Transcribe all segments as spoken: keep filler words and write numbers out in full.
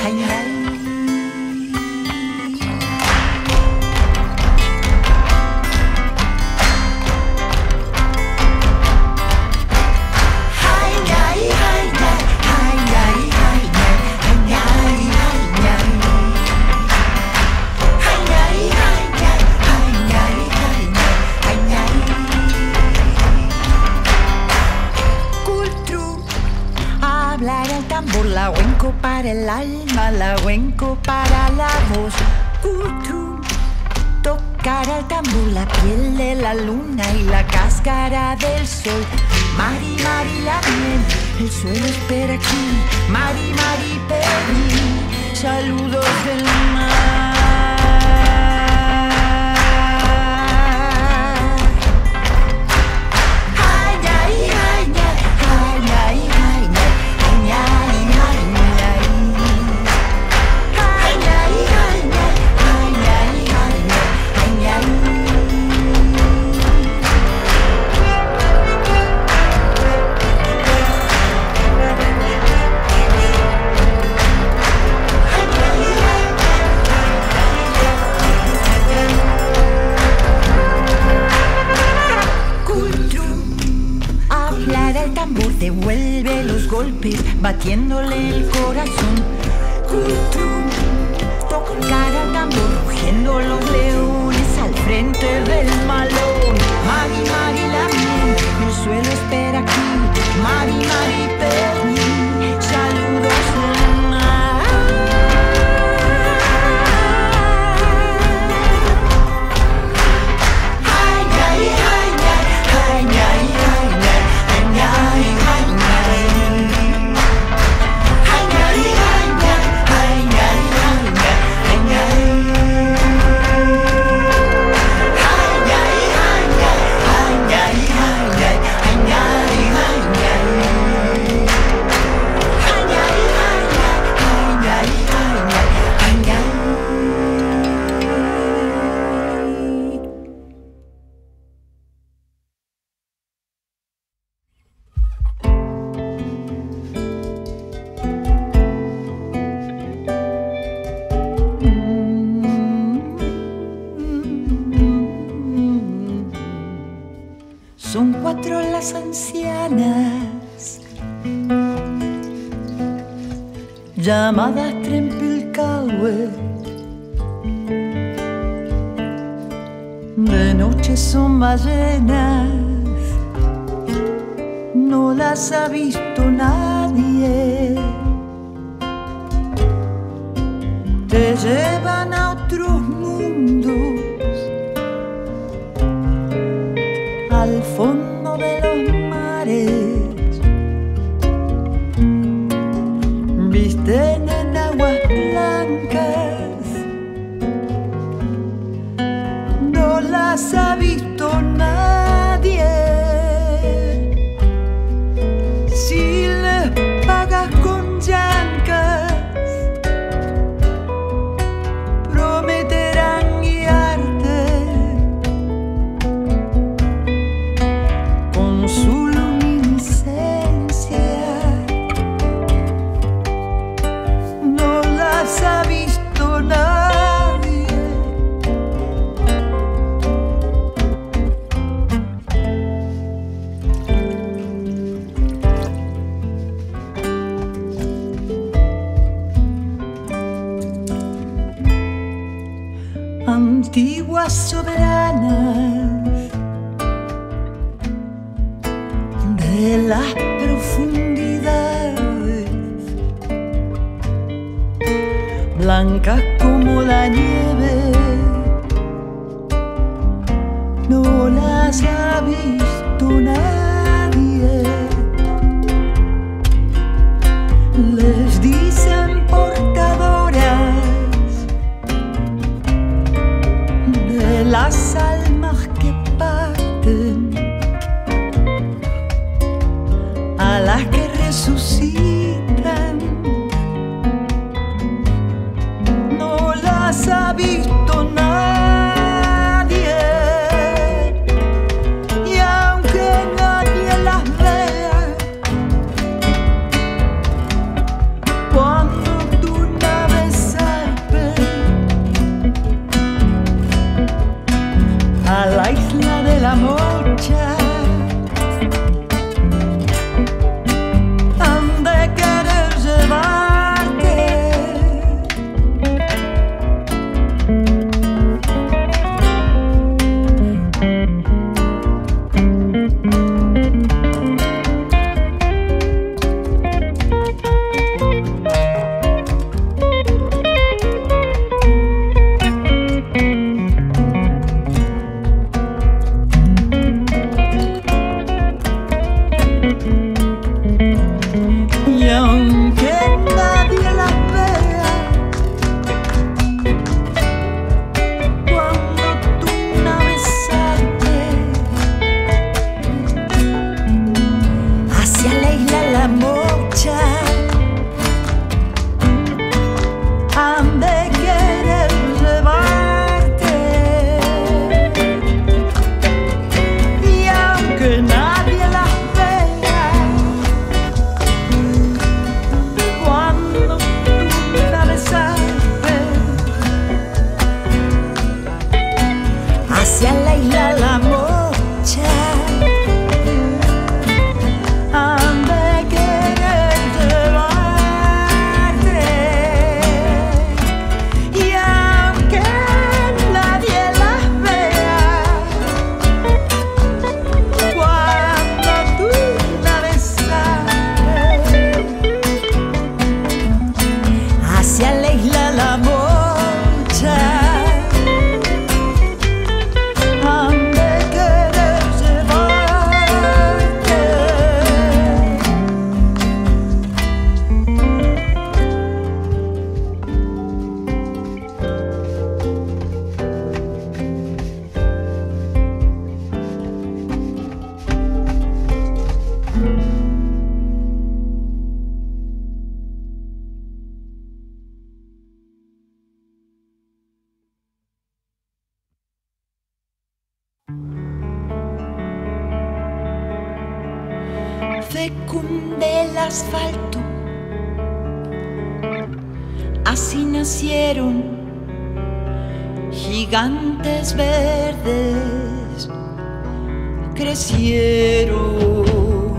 ay, ay. Lahuenco para el alma, lahuenco para la voz. Cultrum, tocar al tambor, la piel de la luna y la cáscara del sol. Mari, mari, la miel, el suelo espera aquí. Mari, mari, pedí saludos del mar. Devuelve los golpes, batiéndole el corazón. Cultrum, tocar al tambor, rugiendo los leones al frente del malón. Mari, mari, la miel, el suelo espera aquí. Mari, mari, pedí saludos del mar. Ay, ay, ay, ay, ay, ay, ay, ay, ay. Son cuatro las ancianas, llamadas Trempilcahue. De noche son ballenas, no las ha visto nadie. Te llevan a otros mundos, al fondo de los mares, visten en aguas blancas, no las ha visto nadie. Si les pagas con llancas, prometerán guiarte con su luminiscencia. No las ha visto nadie. Antiguas soberanas de las profundidades, blancas como la nieve, no las ha visto nadie. Les dicen portadoras de las almas que parten, a las que resucitan. No las ha visto nadie, y aunque nadie las vea, cuando tú naces fecunde el asfalto. Así nacieron gigantes verdes, crecieron,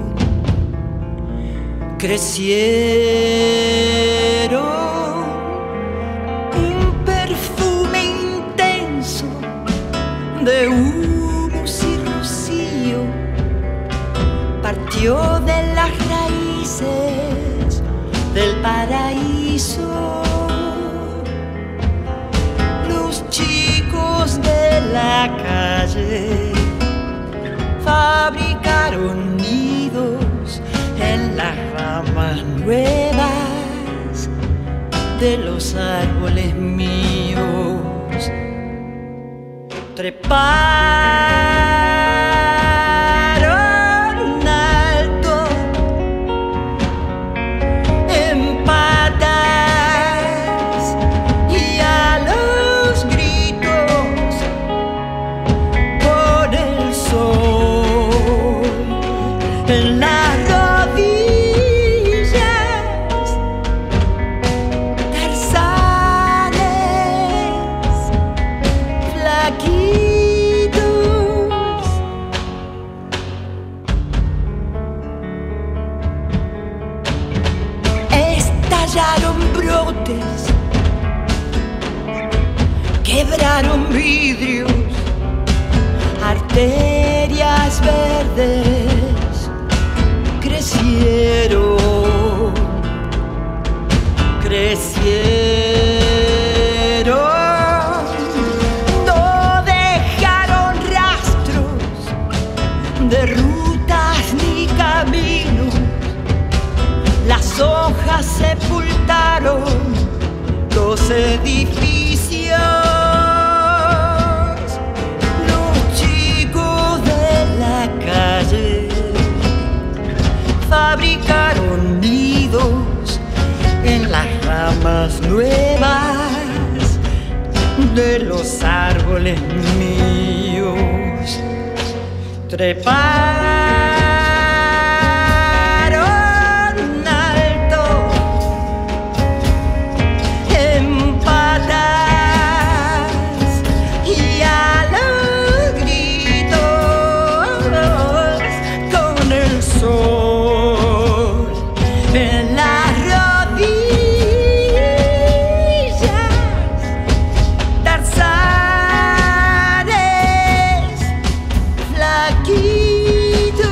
crecieron. Un perfume intenso de humus y rocío partió de las raíces del paraíso. Los chicos de la calle fabricaron nidos en las ramas nuevas de los árboles míos. Treparon alto en patas y a los gritos por el sol en las rodillas. Tarzanes flaquitos, estallaron brotes, quebraron vidrios, arterias verdes crecieron, crecieron. No dejaron rastros de rutas ni caminos. Las hojas sepultaron los edificios. Los chicos de la calle fabricaron nidos en las ramas nuevas de los árboles míos. Treparon alto en patas y a los gritos con el sol en las rodillas. Tarzanes flaquitos.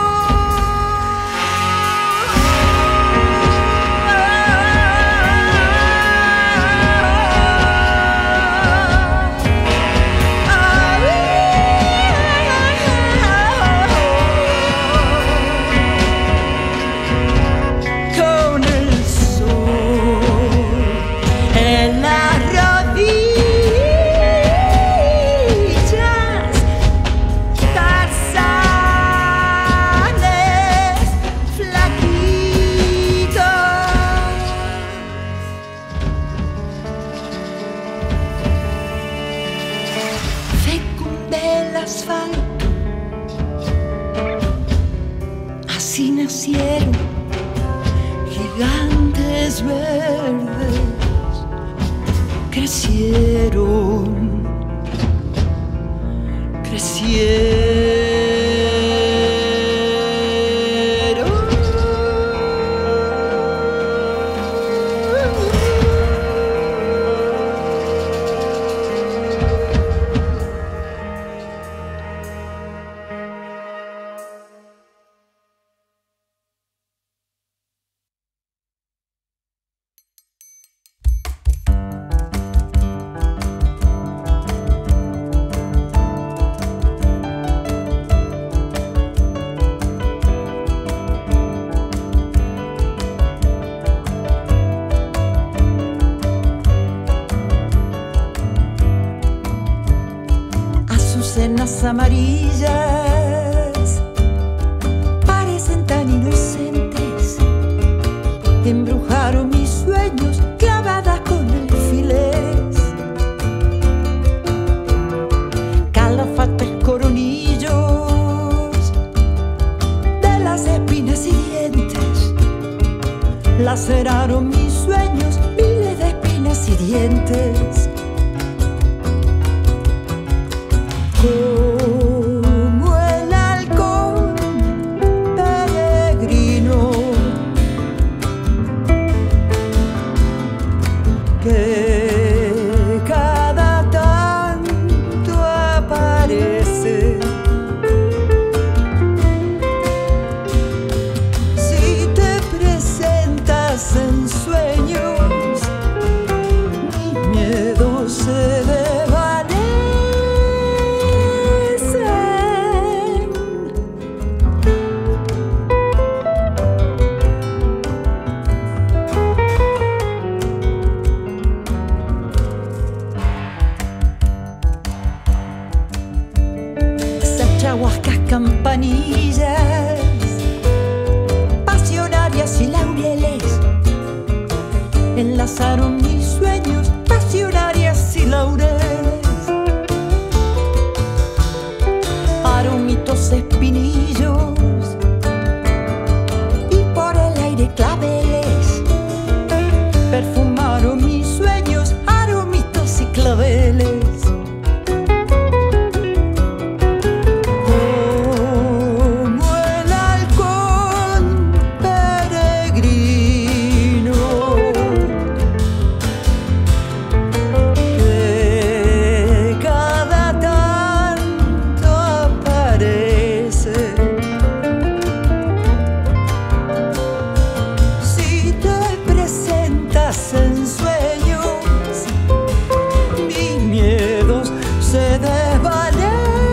Con el sol en las rodillas. Tarzanes flaquitos. Fecunde el asfalto. Así nacieron gigantes verdes, crecieron, crecieron. Azucenas amarillas parecen tan inocentes, embrujaron mis sueños clavadas con alfileres. Calafates, coronillos de las espinas dientes. Como el halcón peregrino que cada tanto aparece. Si te presentas en sueños, mis miedos se desvanecen. Sachahuascas, campanillas, pasionarias y laureles enlazaron mis sueños, pasionarias y laureles. Aromitos espinillos y por el aire claveles perfumaron mis sueños, aromitos y claveles. En sueños, mis miedos se desvanecen.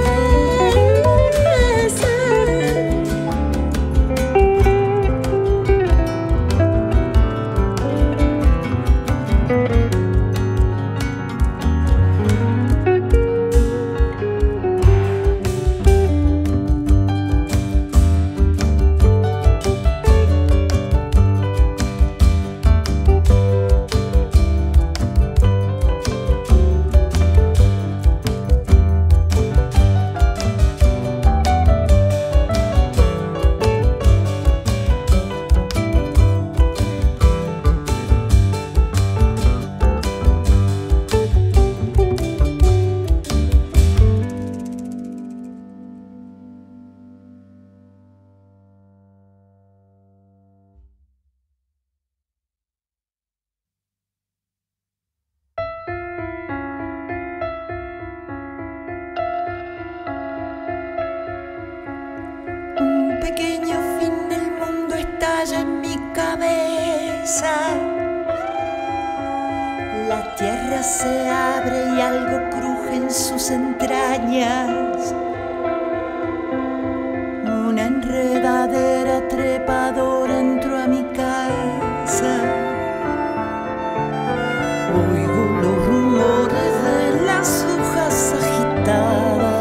Un pequeño fin del mundo estalla en mi cabeza. La tierra se abre y algo cruje en sus entrañas. Una enredadera trepadora entró a mi casa. Oigo los rumores de las hojas agitadas.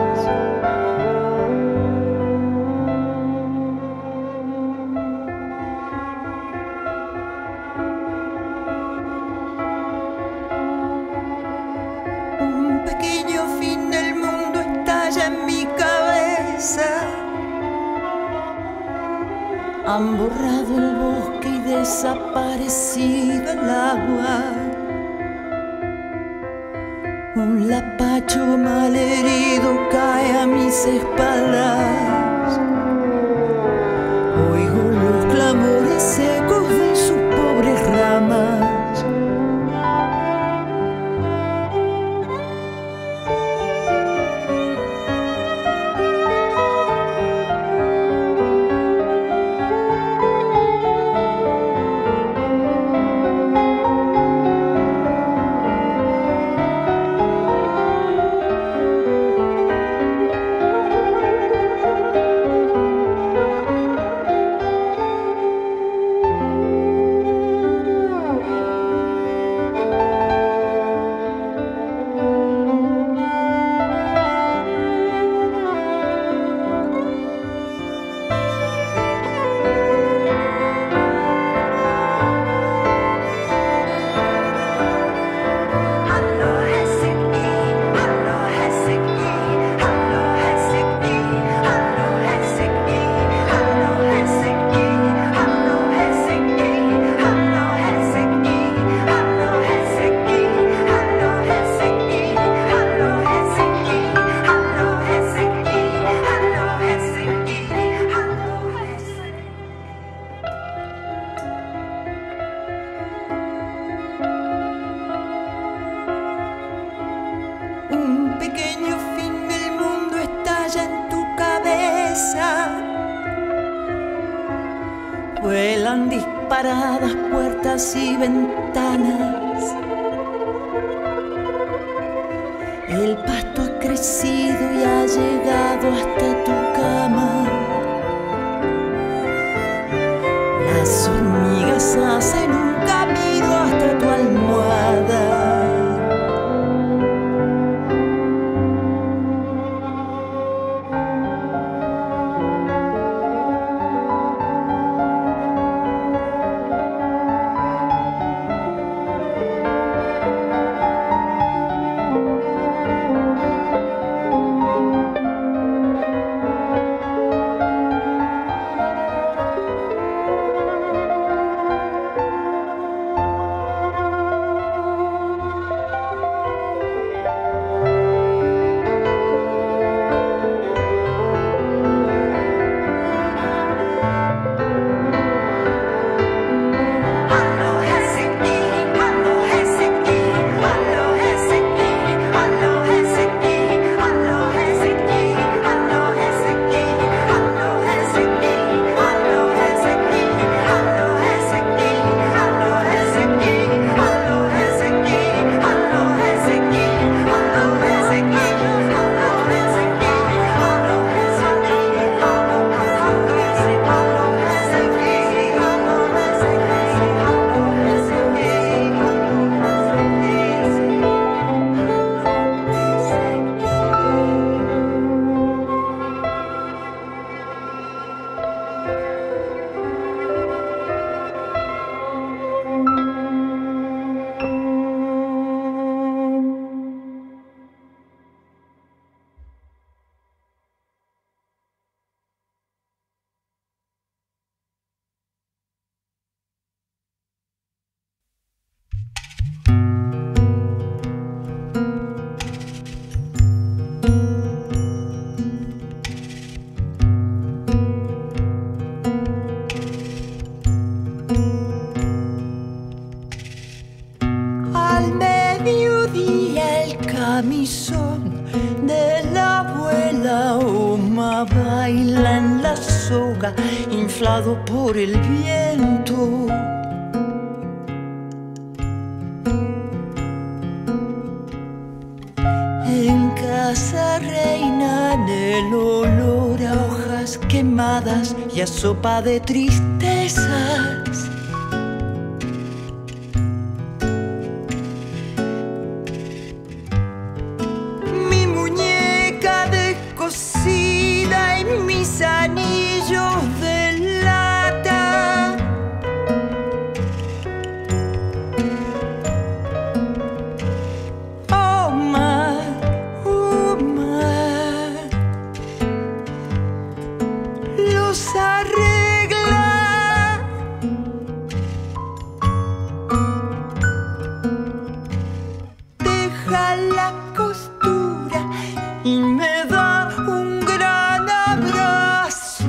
Un pequeño fin del mundo estalla en mi cabeza. Han borrado el bosque y desaparecido el agua. Un lapacho malherido cae a mis espaldas. Oigo los clamores secos de sus pobres ramas. pequeño fin del mundo estalla en tu cabeza. Vuelan disparadas puertas y ventanas. El pasto ha crecido y ha llegado hasta tu cama. Las hormigas hacen un camino hasta tu almohada. Camisón de la abuela Oma baila en la soga, inflado por el viento. En casa reinan el olor a hojas quemadas y a sopa de tristezas. Cocida en mis anillos de lata. Oma, Oma los arregla. Deja la costura y me da un gran abrazo.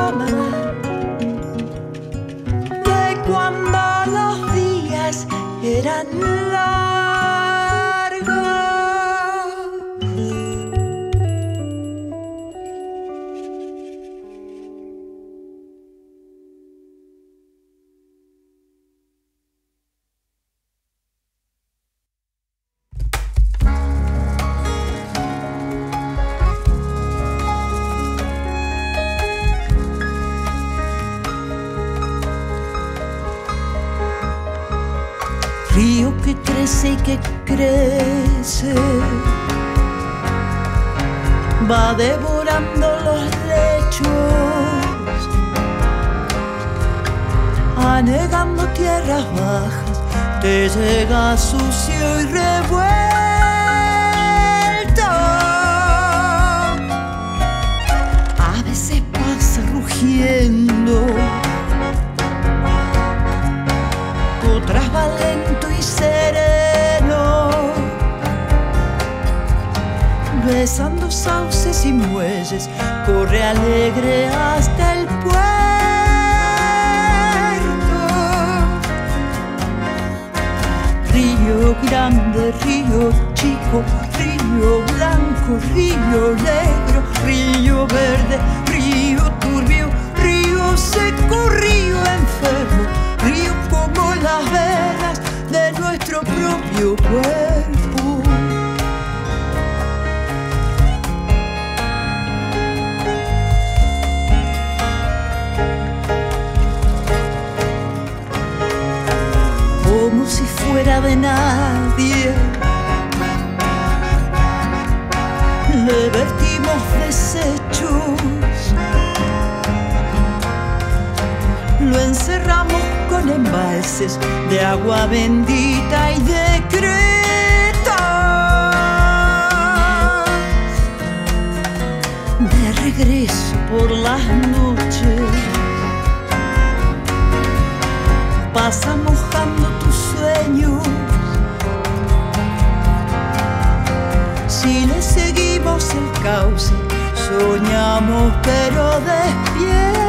cama, de cuando los días eran largos. Río que crece y que crece, va devorando los lechos, anegando tierras bajas, te llega sucio y revuelto. A veces pasa rugiendo, otras va lento y sereno, besando sauces y muelles, corre alegre hasta el puerto. Río grande, río chico, río blanco, río negro, río verde, río turbio, río seco, río enfermo, río como las venas de nuestro propio cuerpo. Como si fuera de nadie, le vertimos desechos, lo encerramos con embalses de agua bendita y decretos. De regreso por las noches, pasa mojando tus sueños. Si le seguimos el cauce, soñamos pero despiertos.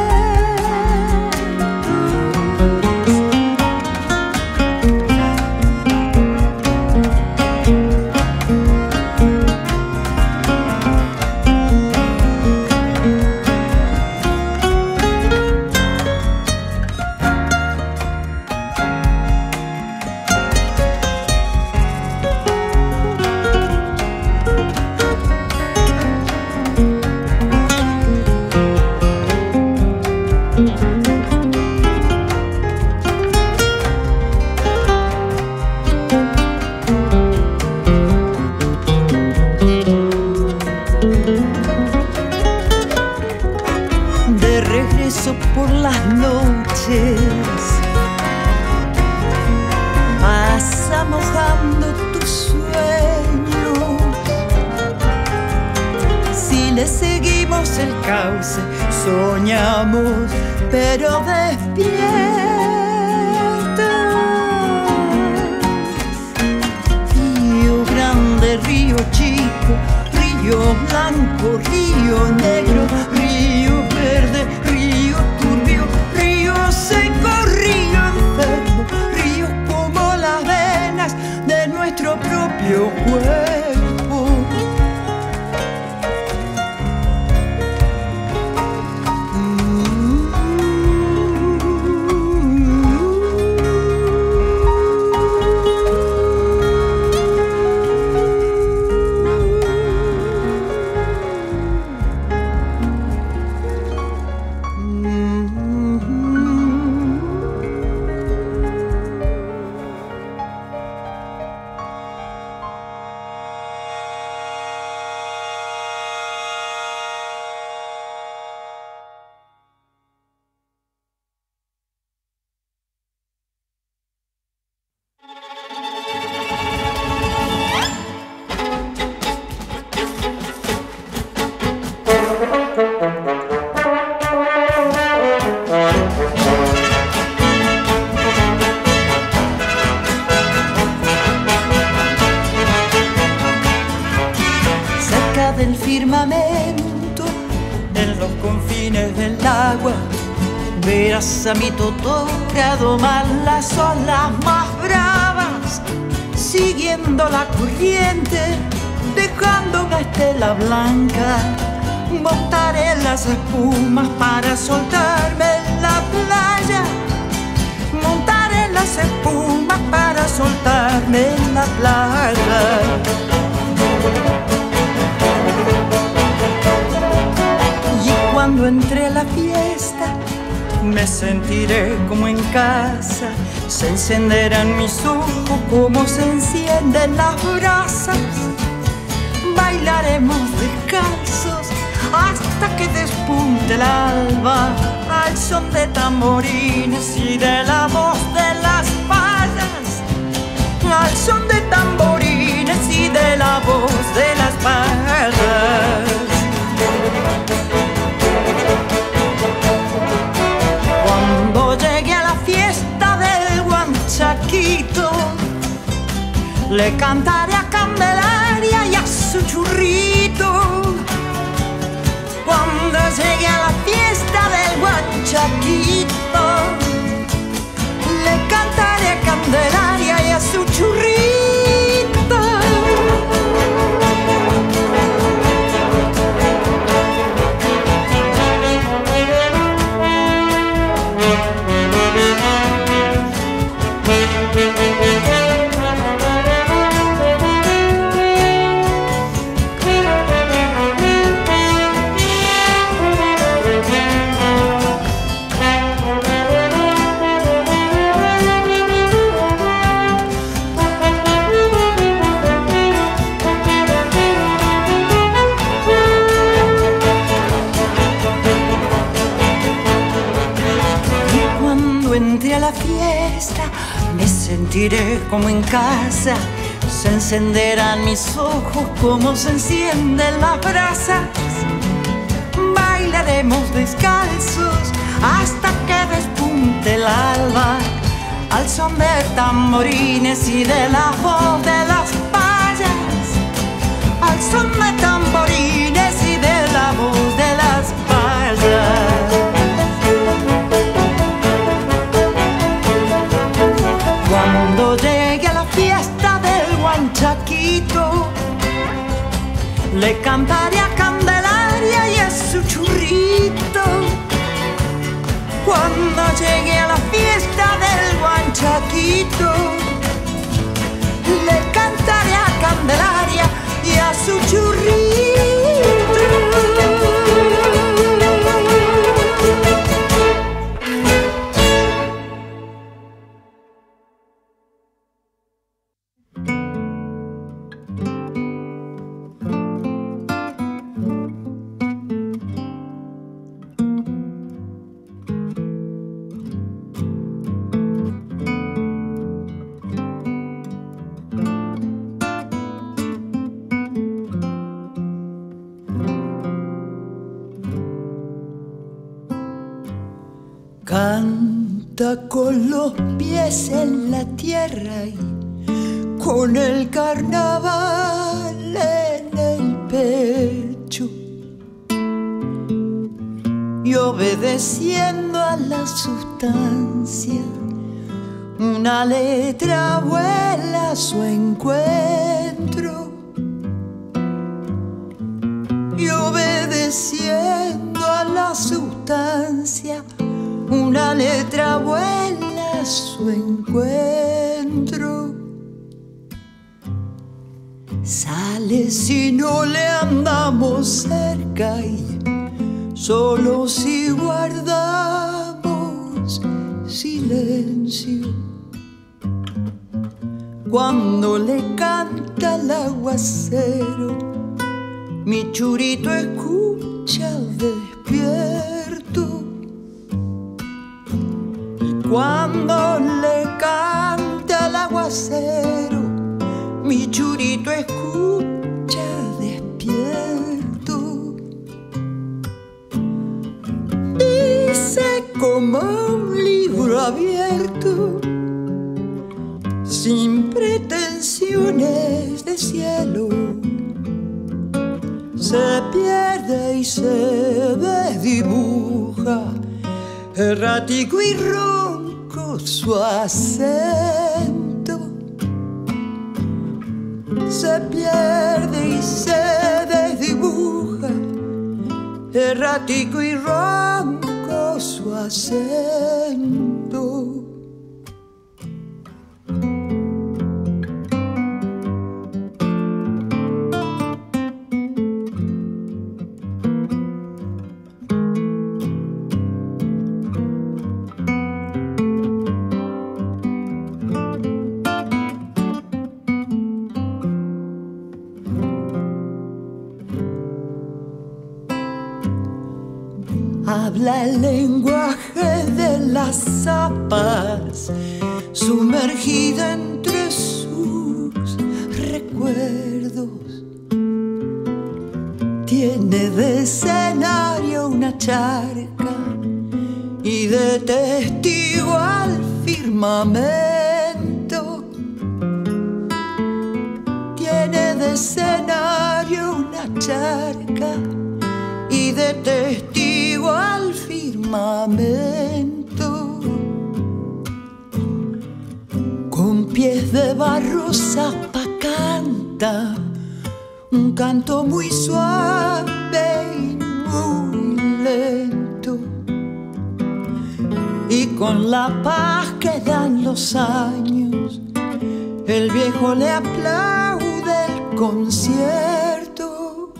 De regreso por las noches, pasa mojando tus sueños. Si le seguimos el cauce, soñamos pero despiertos. Río grande, río chico, río blanco, río negro, río verde, río turbio, río seco, río enfermo, ríos como las venas de nuestro propio cuerpo. agua, verás a mi totora domar las olas más bravas, siguiendo la corriente, dejando una estela blanca. Montaré las espumas para soltarme en la playa. Montaré las espumas para soltarme en la playa. Y cuando entre a la fiesta me sentiré como en casa. Se encenderán mis ojos como se encienden las brasas. Bailaremos descalzos hasta que despunte el alba, al son de tamborines y de la voz de las payas. Al son de tamborines y de la voz de las payas. Cuando llegue a la fiesta del Huanchaquito, le cantaré a Candelaria y a su churrito. Cuando llegue a la fiesta del Huanchaquito, le cantaré a Candelaria y a su churrito. Entre a la fiesta me sentiré como en casa. Se encenderán mis ojos como se encienden las brasas. Bailaremos descalzos hasta que despunte el alba, al son de tamborines y de la voz de las payas. Al son de tamborines y de la voz de las payas. Cuando llegue a la fiesta del Huanchaquito, le cantaré a Candelaria y a su churrito. Cuando llegue a la fiesta del Huanchaquito, le cantaré a Candelaria y a su churrito. Canta con los pies en la tierra y con el carnaval en el pecho, y obedeciendo a la sustancia, una letra vuela a su encuentro, y obedeciendo a la sustancia, una letra vuela a su encuentro. Sale si no le andamos cerca y solo si guardamos silencio. Cuando le canta el aguacero, mi churito escucha despierto. Cuando le canta el aguacero, mi churito escucha despierto. Dice como un libro abierto, sin pretensiones de cielo, se pierde y se desdibuja errático y ronco su acento, se pierde y se desdibuja, errático y ronco su acento. Habla el lenguaje de las zapas, sumergida entre sus recuerdos. Tiene de escenario una charca y de testigo al firmamento. Tiene de escenario una charca y de testigo al firmamento. Con pies de barro zapa canta un canto muy suave y muy lento, y con la paz que dan los años el viejo le aplaude el concierto.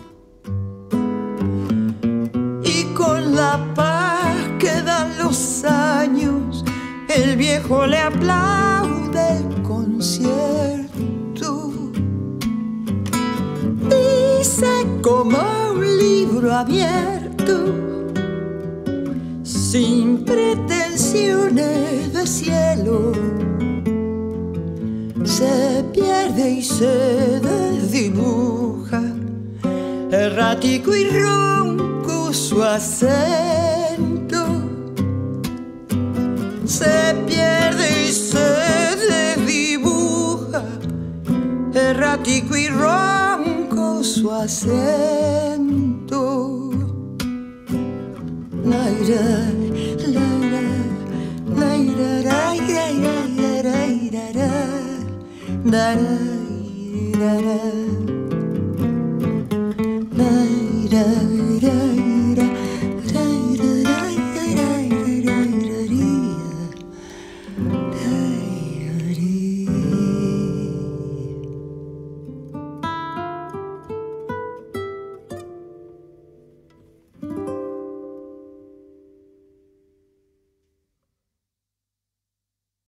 Con la paz que dan los años, el viejo le aplaude el concierto. Dice como un libro abierto, sin pretensiones de cielo, se pierde y se desdibuja, errático y ronco su acento, se pierde y se desdibuja, errático y ronco su acento. Laira, laira, laira, laira, laira, laira, laira, laira.